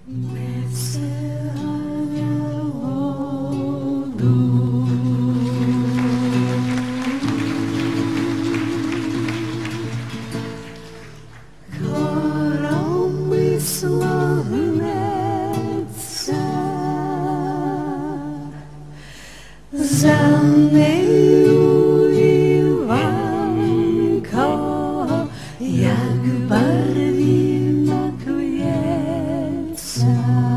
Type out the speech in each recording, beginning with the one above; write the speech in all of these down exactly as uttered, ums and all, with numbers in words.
Не сягає воду, коромисло гнеться, за нею Іванко, як барвінок в'ється.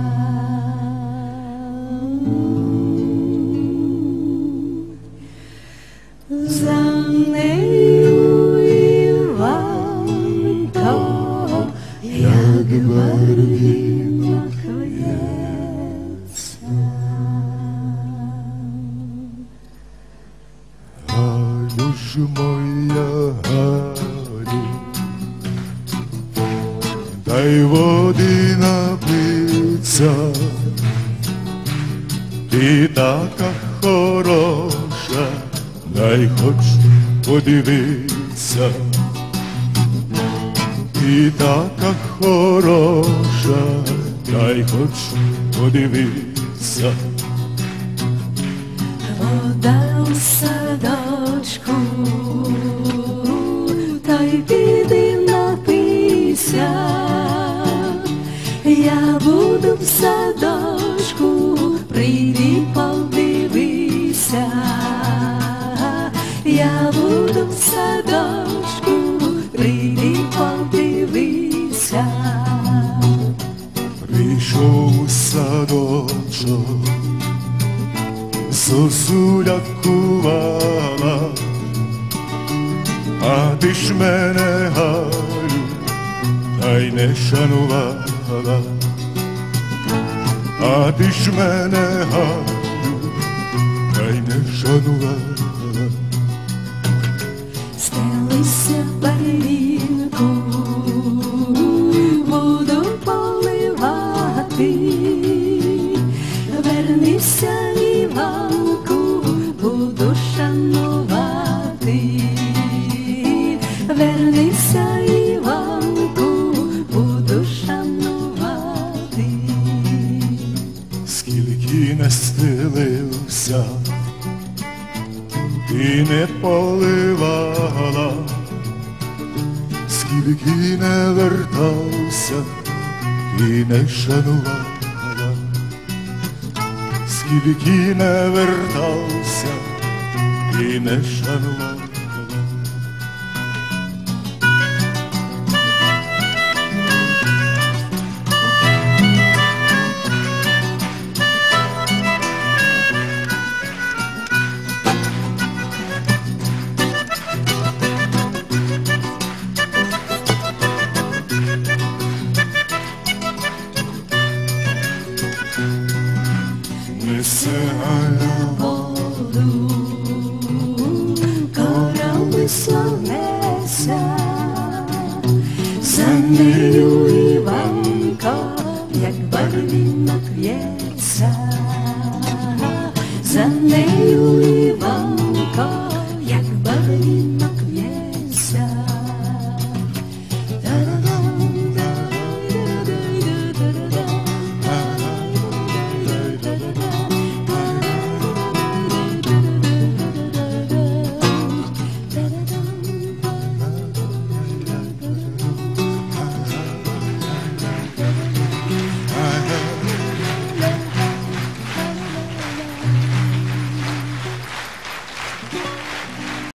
За нею Іванко, як барвінок в'ється. Галю ж моя, Галю, дай води напиться, ти така хороша, дай хоч подивися. Ти така хороша, дай хоч подивися. Вода у садочку, та й піди напийся. Я буду в садочку, прийди подивися. Я буду в садочку, прийди подивися. Прийшов у садочок, зозуля кувала, а ти ж мене, Галю, та й не шанувала. А ти ж мене, Галю, та й не шанувала. Стелися в барвінку, буду поливати. Вернися, Іванку, буду шанувати. Вернися, Іванку, буду шанувати. Скільки не стелився, ти не поливала, скільки не вертався, ти не шанувала, скільки не вертався, ти не шанувала.